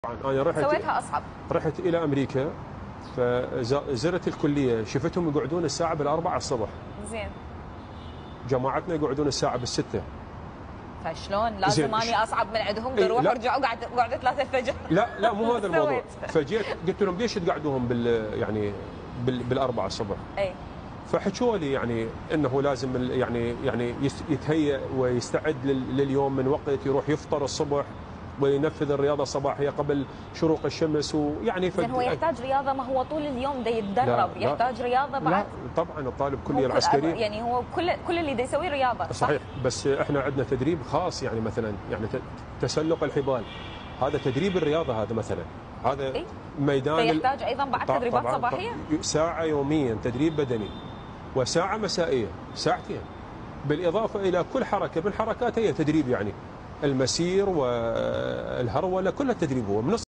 طبعا انا سويتها اصعب. رحت الى امريكا، فزرت الكليه، شفتهم يقعدون الساعه بالأربعة الصبح. زين. جماعتنا يقعدون الساعه بالستة. فشلون لازم اني اصعب من عندهم؟ اروح وارجع قاعد 3 الفجر. لا مو هذا الموضوع. فجيت قلت لهم ليش تقعدوهم يعني بالأربعة الصبح؟ اي. فحكوا لي يعني انه لازم يعني يتهيأ ويستعد لليوم من وقت، يروح يفطر الصبح وينفذ الرياضه الصباحيه قبل شروق الشمس، ويعني هو يحتاج رياضه، ما هو طول اليوم دا يتدرب، يحتاج رياضه بعد. لا طبعا الطالب كليه العسكري يعني هو كل اللي دا يسوي رياضه. صحيح، بس احنا عندنا تدريب خاص، يعني مثلا يعني تسلق الحبال، هذا تدريب الرياضه، هذا مثلا هذا إيه؟ ميدان يحتاج ايضا بعد تدريبات صباحيه، ساعه يوميا تدريب بدني وساعه مسائيه، ساعتين، بالاضافه الى كل حركه من حركات هي تدريب، يعني المسير والهروله كلها تدريب هو من